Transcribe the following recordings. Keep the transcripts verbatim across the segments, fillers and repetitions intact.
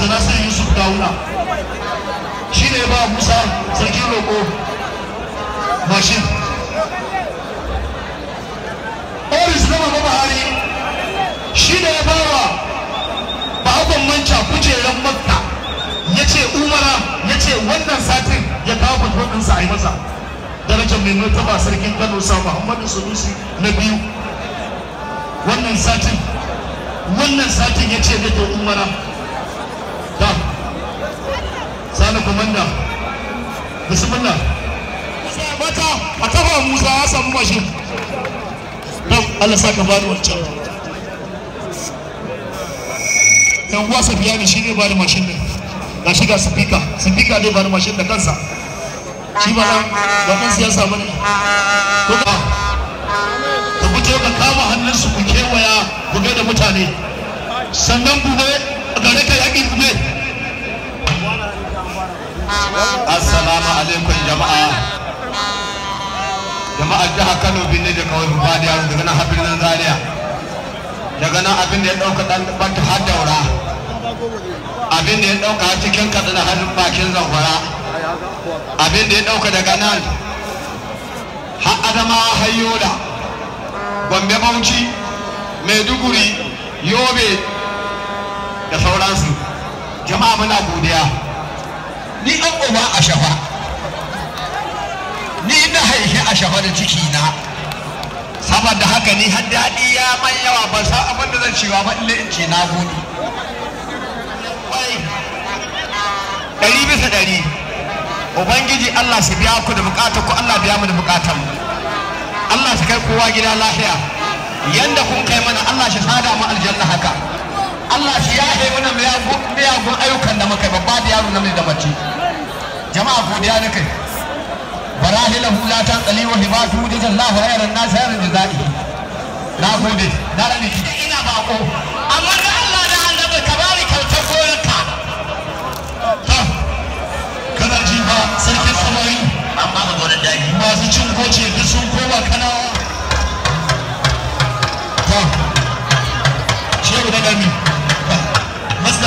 Dr. Nasir Yusuf Dawuna shi ne ba Musa sarkin roƙo mashin. Oris na Baba Buhari shi ne ba wa Bahagon Manca kujeran Makka ya ce Umara ya ce wannan satin ya kawo fasfodinsa a yi masa darajar mai martaba sarkin Kano sa Muhammadu Sanusi na biyu. Wannan satin wannan satin ya ce da Umara da sani komanda bismillah mata a tafa Musa ya samu mashin don Allah saka bani wancan yan uwa Safiya ne shi ne ba da mashin ne ga shi ga speaker speaker ne ba da mashin da kansa shi ba dan ba dan siyasa bane to ka ku fito ka kama hannunsu ku kewaya ku ga da mutane sannan gobe gare ka yaƙi gobe. Assalamu alaikum jama'a jama'a jihar Kano binne da kawai ba da yaro daga nan har birnin Zaria daga nan abin da ya dauka dan banta har daura abin da ya dauka har cikin Katsina har bakin Zamfara abin da ya dauka daga nan har Adamawa har Yola Gombe Bauchi Maiduguri Yobe da sauransu. Jama'a muna godiya. Ni an uba a shafa ni na haife a shafa da ciki na saboda haka ni har daɗi ya man yawa ban san abin da zan cewa ba ille in ce na gode ɗari bisa ɗari. Ubangiji Allah su biya ku da bukatar ku, Allah biya mu da bukatar mu, Allah su kai kowa gida lafiya yanda kun kai mana, Allah shi sada mu aljanna haka, Allah shi yahe mana miyagun ayyukan da muka babba da yaro namiji da mace. Jama'a godiya ne kai barahila hulatan qali wa hibatu jazallahu khairan nas khairan jazai. Na gode na rani ina bako amma da Allah da annabi ka bari kyautar goyonka ta kana ji ba sarkin samari amma ga gonan daji masu cin goce duk sun koma kanawa ta shehu da gami masda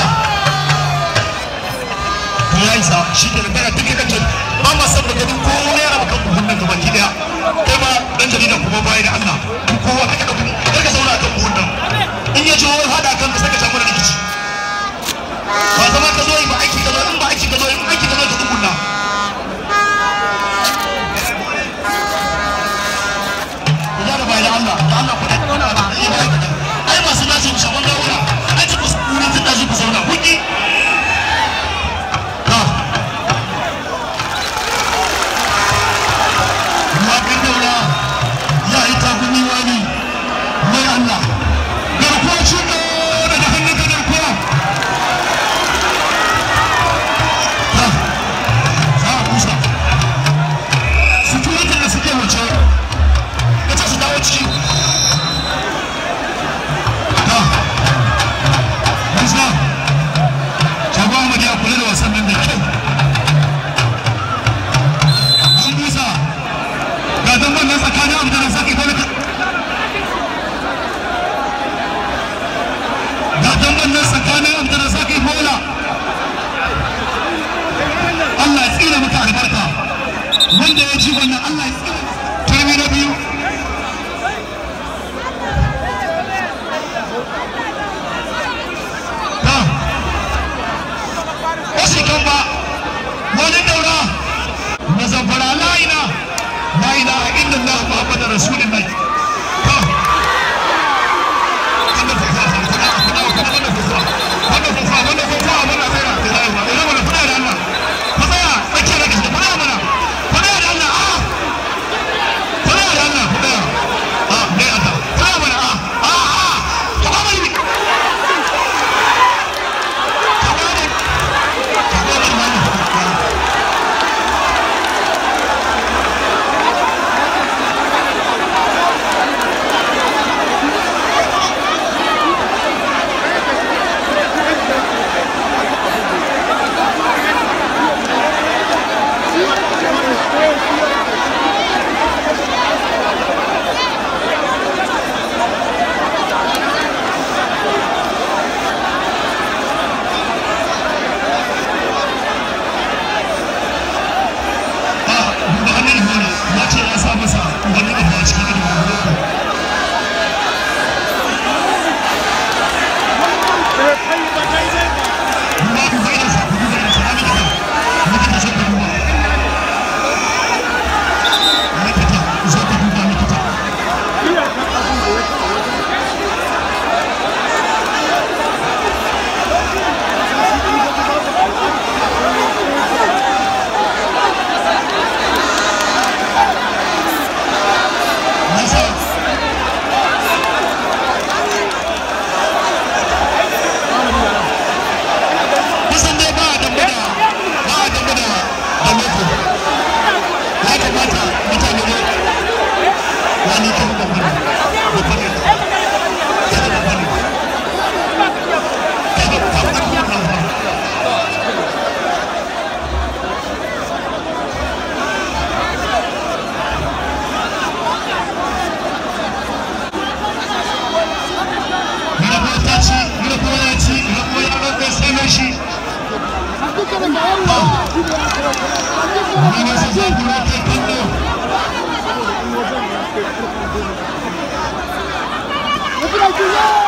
ya isa shi ke da kana duk kake ba ma san da ganin kowa ne yana kan buhun nan gabaki daya kai ma dan jarida kuma bai da Allah kowa kake da kuɗi kar ka zauna kan buhun nan in ya ji wani hada kan ka saka samu da rikici ba zama ka zo yi ba aiki ka zo in ba aiki ka zo in aiki ka zo ka tukunna ya da bai da Allah da Allah ku da wannan ai ba su nace mu shagon gawura ai ci ku wurin tunda shi ku zauna kuki ce ya sa masa wani abu a cikin ido ruwa ku ga idan sa ku ga idan sa na likita likita zo ka duba likita zo ka duba likita Let's go!